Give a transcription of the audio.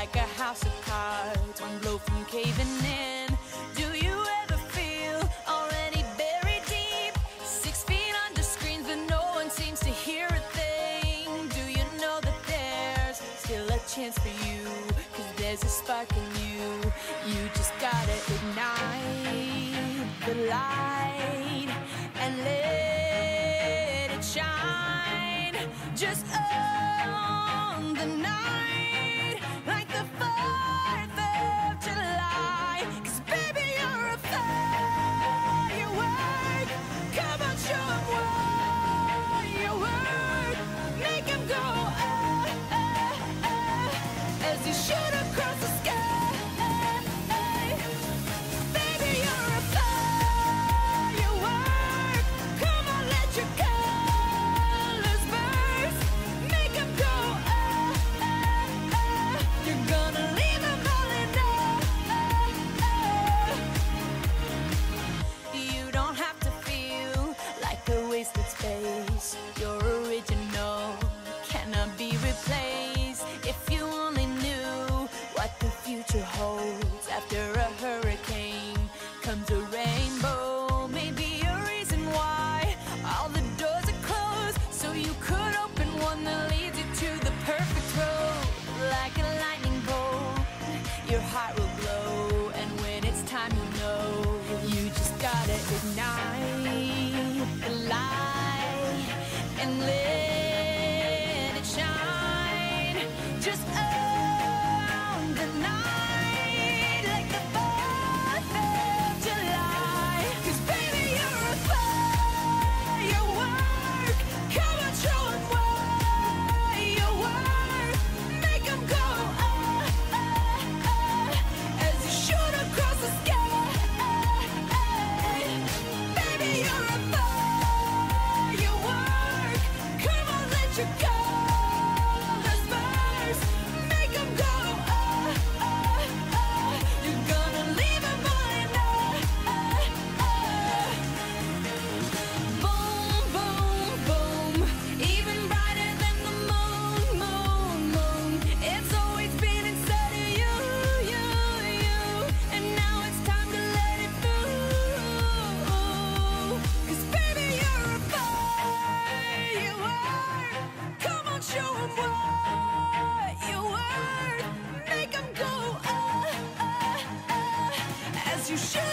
like a house of cards, one blow from caving in. Do you ever feel already buried deep, 6 feet under screens, but no one seems to hear a thing? Do you know that there's still a chance for you? 'Cause there's a spark in you. You just gotta ignite the light and let it shine. Just on the night, like the 4th of July. 'Cause baby, you're a firework. Come on, show 'em what you work. Make 'em go as you shoot across the sky. Baby, you're a firework. Come on, let your colors burst. Make 'em go you're gonna leave 'em all in You don't have to feel like a wasted space. You're original, cannot be replaced. If you only knew what the future holds. After a hurricane comes a rainbow. Maybe a reason why all the doors are closed, so you could open one that leads you to the perfect road. Like a lightning bolt, your heart will glow, and when it's time, you know you just gotta ignite the light and let it shine. Just on the night, like the 4th of July. 'Cause baby, you're a firework. Come on, show 'em what you work. Make 'em go as you shoot across the sky. Baby, you're a firework. Come on, let your colors burst. Make 'em go you're gonna leave 'em all in Boom, boom, boom. Even brighter than the moon, moon, moon. It's always been inside of you, you, you. And now it's time to let it through. 'Cause baby, you're a firework. Come on, show 'em what you worth. Make 'em go as you should